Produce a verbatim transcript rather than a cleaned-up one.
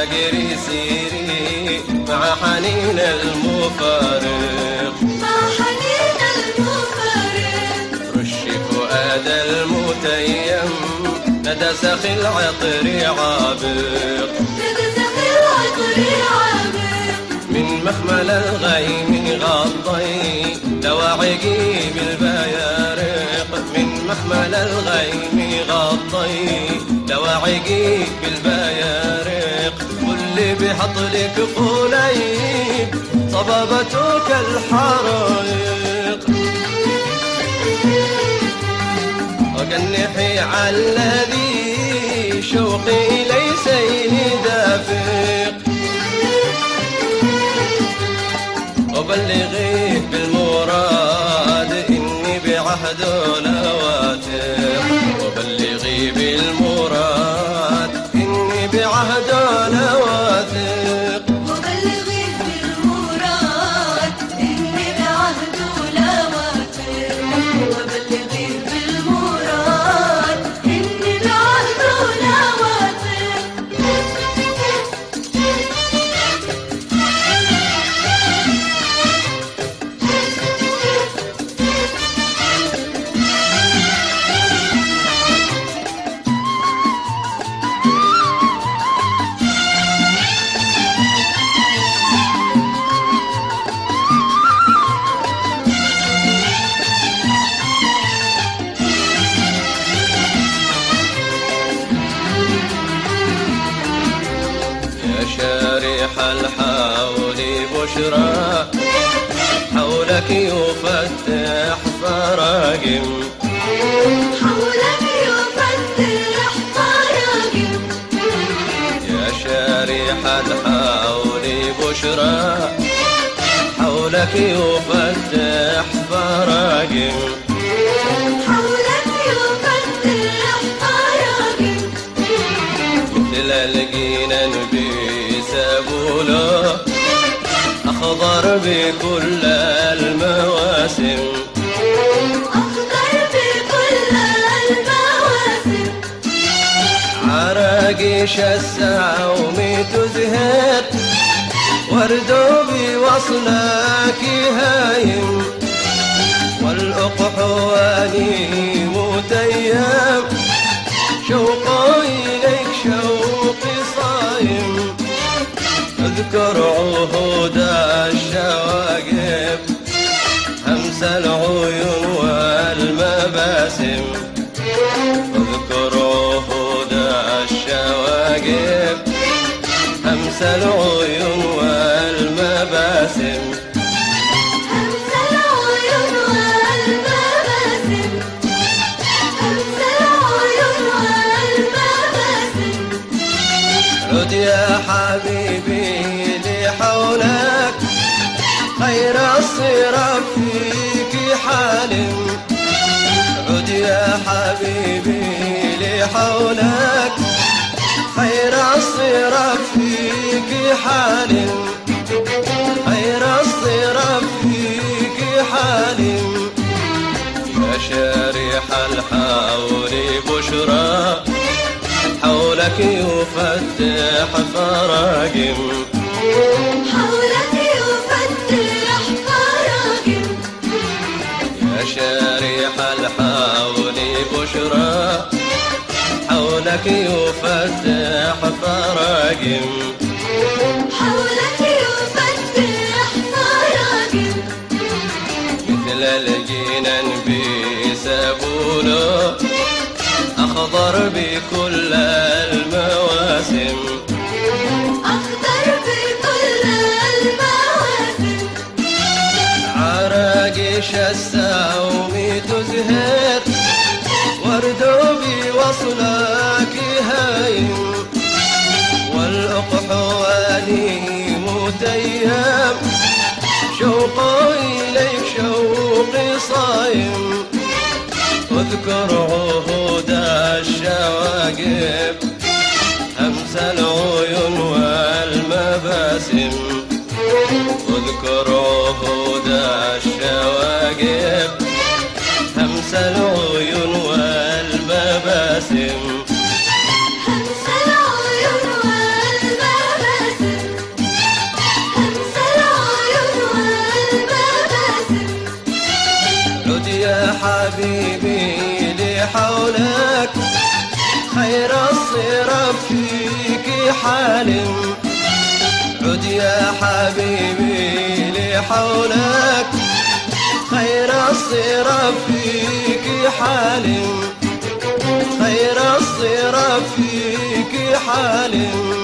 جري سيري مع حنين المفارق، مع حنين المفارق. رش فؤاد المتيم ندى سخي العطر عابق، ندى سخي العطر عابق. من مخمل الغيم غطي دواعقي بالبيارق، من مخمل الغيم غطي دواعقي بالبيارق. كل بحطلك قليب صبابتك الحرائق، وكالنحي على الذي شوقي ليس دافق. وبلغيه بالمراد إني بعهد لواتق، وبلغي بالمراد إني بعهد لواتق. وبلغي بالمراد إني بعهد لواتق، وبلغي بالمراد إني بعهد لواتق. شارح الحول بشرى حولك يفتح فراقم، حولك يفتح فراقم. يا شارح الحول بشرى حولك يفتح فراقم، حولك يفتح فراقم. مثل الجنان بسبوله أخضر بكل المواسم، أخضر بكل المواسم. عراقيش السعوم تزهر وردو بوصلك هايم، والأقحواني متيم شوقي إليك شوقي صايم. اذكر عهود الشواقب همس العيون والمباسم، اذكر عهود الشواقب همس العيون والمباسم. همس العيون والمباسم، همس العيون والمباسم. عد يا حبيبي لحولك خير الصرف فيك حالم، عد يا حبيبي لحولك خير الصرف فيك حالم، خير الصرف فيك حالم. يا شارح الحول بشرى حولك يفتح فراقم، حولك يفتح فراقم. يا شارح الحول بشرى حولك يفتح فراقم، حولك يفتح فراقم. مثل الجنان بسبوله أخضر بكل المواسم، أخضر بكل المواسم. عراقيش الساوم تزهر وردو بوصلك هايم، والأقحواني متيم شوقي إليك شوقي صايم. اذكر عهود الشواقب همس العيون والمباسم، اذكر عهود الشواقب همس العيون والمباسم. همس العيون والمباسم. حولك خير الصرف فيك حالم خير الصرف فيك حالم